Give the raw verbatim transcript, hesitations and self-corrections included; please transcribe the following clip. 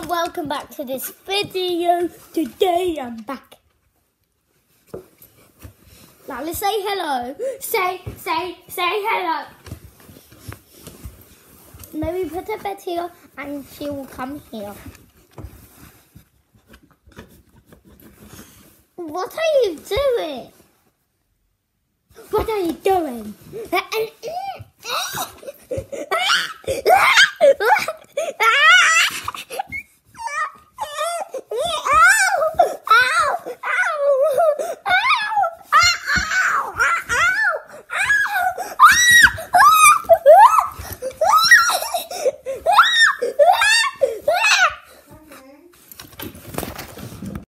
and welcome back to this video. Today I'm back. Now let's say hello. Say, say, say hello. Maybe put a bed here and she will come here. What are you doing? What are you doing?